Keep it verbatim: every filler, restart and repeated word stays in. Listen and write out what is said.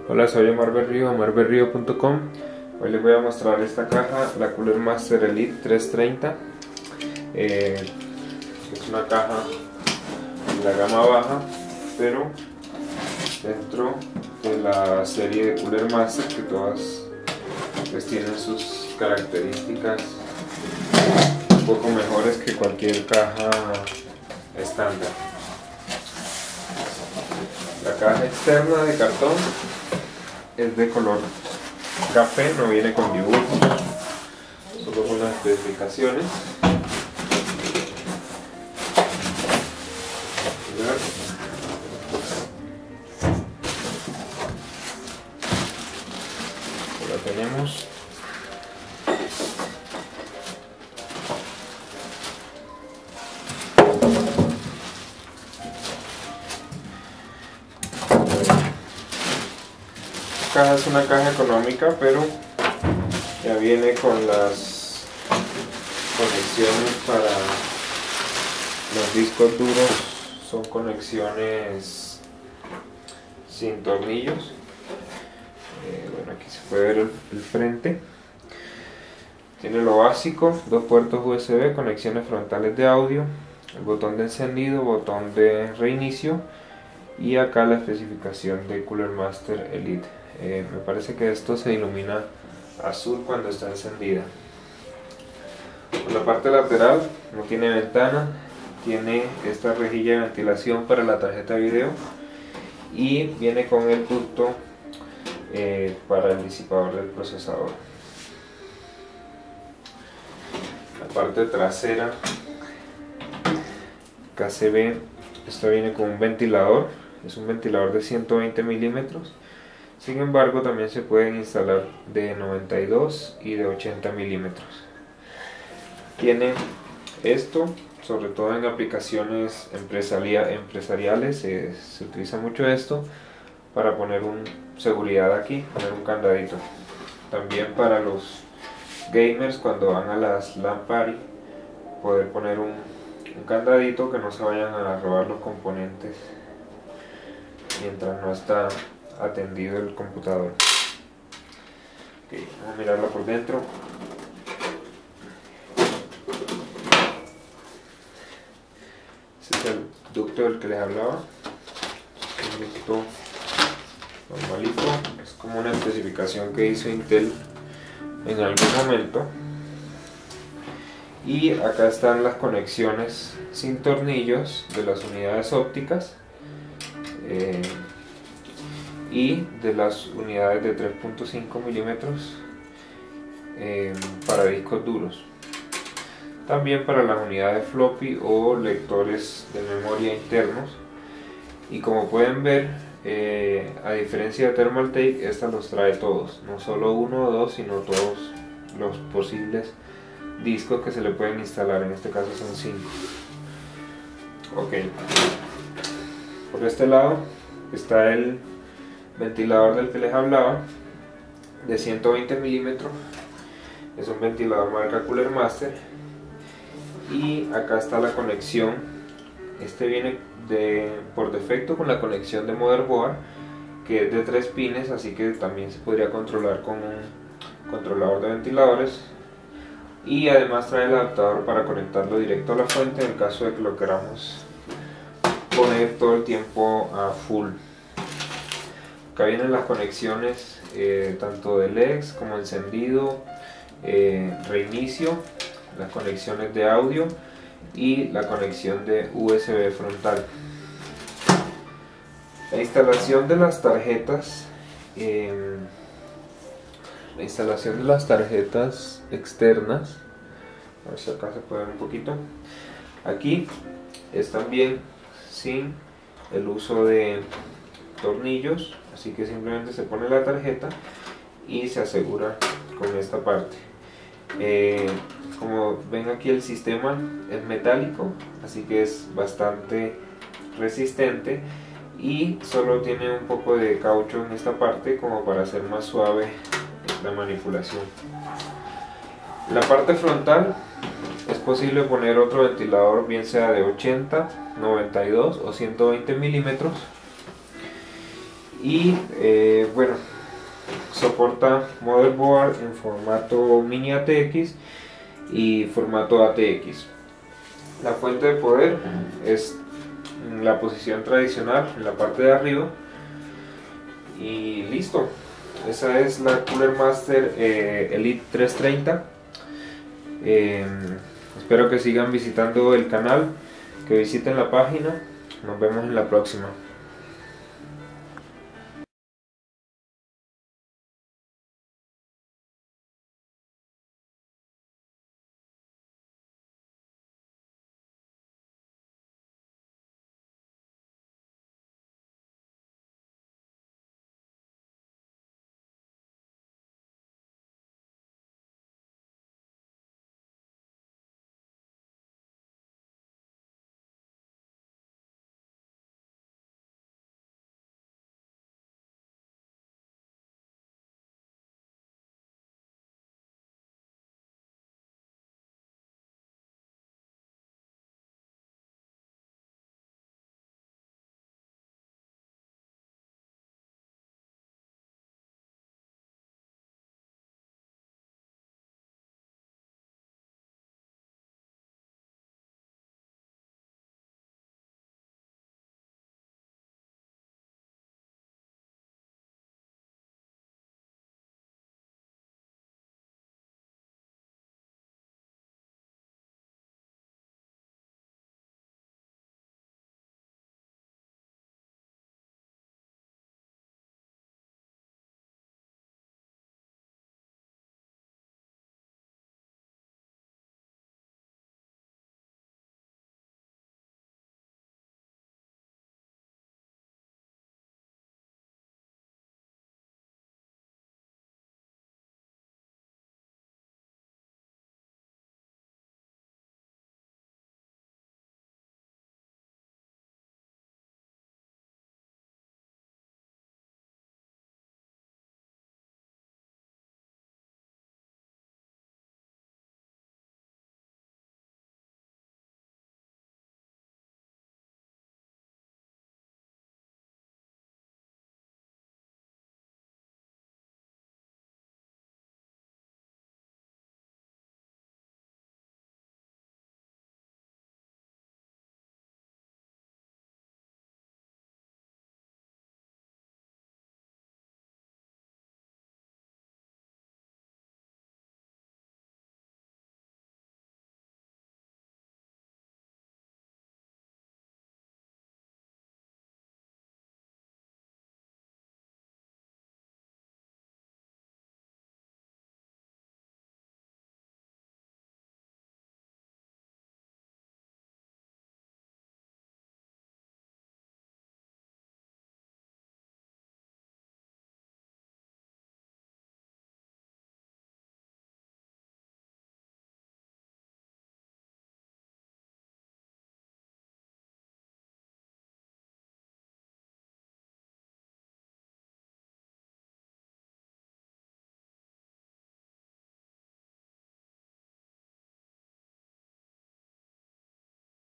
Hola, soy Omar Berrío, omar berrío punto com. Hoy les voy a mostrar esta caja, la Cooler Master Elite trescientos treinta. Eh, es una caja de la gama baja, pero dentro de la serie de Cooler Master, que todas pues tienen sus características un poco mejores que cualquier caja estándar. La caja externa de cartón es de color café, no viene con dibujos, solo con las especificaciones. La tenemos. La caja es una caja económica, pero ya viene con las conexiones para los discos duros. Son conexiones sin tornillos. Eh, bueno, aquí se puede ver el, el frente. Tiene lo básico: dos puertos U S B, conexiones frontales de audio, el botón de encendido, botón de reinicio, y acá la especificación de Cooler Master Elite. Eh, me parece que esto se ilumina azul cuando está encendida. Por la parte lateral no tiene ventana, tiene esta rejilla de ventilación para la tarjeta de video y viene con el ducto eh, para el disipador del procesador. La parte trasera, acá se ve, esto viene con un ventilador, es un ventilador de ciento veinte milímetros. Sin embargo, también se pueden instalar de noventa y dos y de ochenta milímetros. Tiene esto, sobre todo en aplicaciones empresariales, eh, se utiliza mucho esto para poner un seguridad aquí, poner un candadito. También para los gamers, cuando van a las LAN party, poder poner un, un candadito que no se vayan a robar los componentes mientras no está atendido el computador. Okay, vamos a mirarla por dentro. Este es el ducto del que les hablaba, un ducto normalito, es como una especificación que hizo Intel en algún momento. Y acá están las conexiones sin tornillos de las unidades ópticas eh, y de las unidades de tres punto cinco milímetros eh, para discos duros. También para las unidades floppy o lectores de memoria internos. Y como pueden ver, eh, a diferencia de Thermaltake, esta los trae todos, no solo uno o dos, sino todos los posibles discos que se le pueden instalar. En este caso son cinco. Ok, por este lado está el ventilador del que les hablaba, de ciento veinte milímetros. Es un ventilador marca Cooler Master. Y acá está la conexión. Este viene de, por defecto con la conexión de motherboard, que es de tres pines, así que también se podría controlar con un controlador de ventiladores. Y además trae el adaptador para conectarlo directo a la fuente en el caso de que lo queramos poner todo el tiempo a full. Acá vienen las conexiones eh, tanto del L E D como encendido, eh, reinicio, las conexiones de audio y la conexión de U S B frontal. La instalación de las tarjetas, eh, la instalación de las tarjetas externas, a ver si acá se puede ver un poquito. Aquí es también sin el uso de tornillos, así que simplemente se pone la tarjeta y se asegura con esta parte. Eh, como ven aquí, el sistema es metálico, así que es bastante resistente y solo tiene un poco de caucho en esta parte como para hacer más suave la manipulación. En la parte frontal es posible poner otro ventilador, bien sea de ochenta, noventa y dos o ciento veinte milímetros. Y eh, bueno, soporta motherboard en formato mini A T X y formato A T X. La fuente de poder es en la posición tradicional en la parte de arriba y listo. Esa es la Cooler Master eh, Elite trescientos treinta. eh, espero que sigan visitando el canal, que visiten la página. Nos vemos en la próxima.